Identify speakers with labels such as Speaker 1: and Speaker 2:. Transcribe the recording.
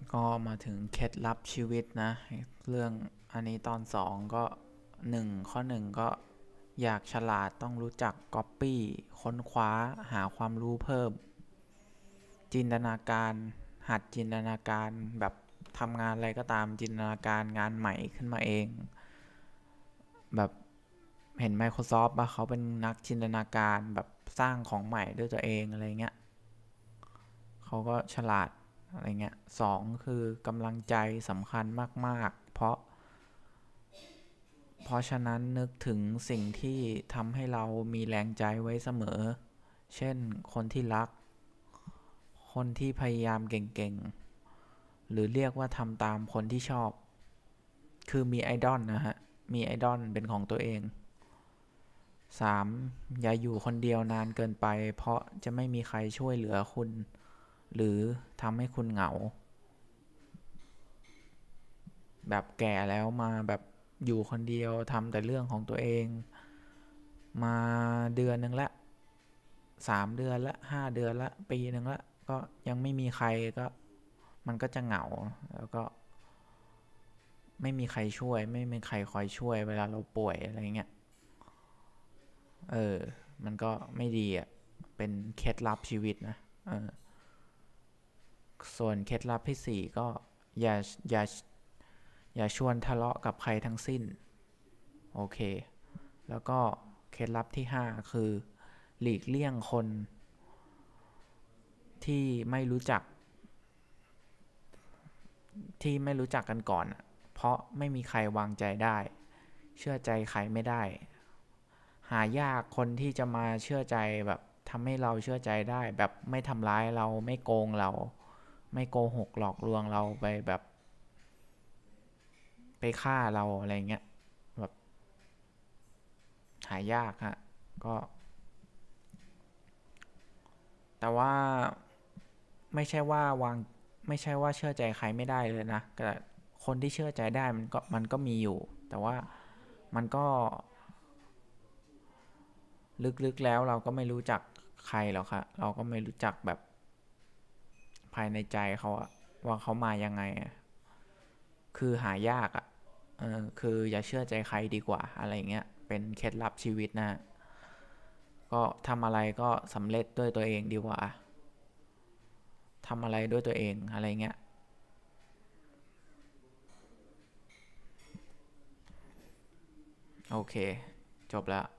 Speaker 1: ก็มาถึงเคล็ดลับชีวิตนะเรื่องอันนี้ตอน2ก็ข้อ 1ก็อยากฉลาดต้องรู้จักก๊อปปี้ค้นคว้าหาความรู้เพิ่มจินตนาการหัดจินตนาการแบบทำงานอะไรก็ตามจินตนาการงานใหม่ขึ้นมาเองแบบเห็น Microsoft ป่ะเขาเป็นนักจินตนาการแบบสร้างของใหม่ด้วยตัวเองอะไรเงี้ยเขาก็ฉลาดอะไรเงี้ยคือกำลังใจสำคัญมากๆเพราะฉะนั้นนึกถึงสิ่งที่ทำให้เรามีแรงใจไว้เสมอเช่นคนที่รักคนที่พยายามเก่งๆหรือเรียกว่าทำตามคนที่ชอบคือมีไอดอลนะฮะมีไอดอลเป็นของตัวเอง3อย่าอยู่คนเดียวนานเกินไปเพราะจะไม่มีใครช่วยเหลือคุณหรือทำให้คุณเหงาแบบแก่แล้วมาแบบอยู่คนเดียวทำแต่เรื่องของตัวเองมาเดือนหนึ่งละ3 เดือนละ5 เดือนละปีหนึ่งละก็ยังไม่มีใครก็มันก็จะเหงาแล้วก็ไม่มีใครช่วยไม่มีใครคอยช่วยเวลาเราป่วยอะไรเงี้ยเออมันก็ไม่ดีอ่ะเป็นเคล็ดลับชีวิตนะเออส่วนเคล็ดลับที่ก็อย่าอย่าอย่าชวนทะเลาะกับใครทั้งสิ้นโอเคแล้วก็เคล็ดลับที่คือหลีกเลี่ยงคนที่ไม่รู้จักกันก่อนเพราะไม่มีใครวางใจได้เชื่อใจใครไม่ได้หายากคนที่จะมาเชื่อใจแบบทำให้เราเชื่อใจได้แบบไม่ทำร้ายเราไม่โกงเราไม่โกหกหลอกลวงเราไปแบบไปฆ่าเราอะไรเงี้ยแบบหายากฮะก็แต่ว่าไม่ใช่ว่าวางไม่ใช่ว่าเชื่อใจใครไม่ได้เลยนะแต่คนที่เชื่อใจได้มันก็มีอยู่แต่ว่ามันก็ลึกๆแล้วเราก็ไม่รู้จักใครหรอกครับเราก็ไม่รู้จักแบบภายในใจเขาอะว่าเขามายังไงคือหายากอะคืออย่าเชื่อใจใครดีกว่าอะไรเงี้ยเป็นเคล็ดลับชีวิตนะก็ทำอะไรก็สำเร็จด้วยตัวเองดีกว่าทำอะไรด้วยตัวเองอะไรเงี้ยโอเคจบแล้ว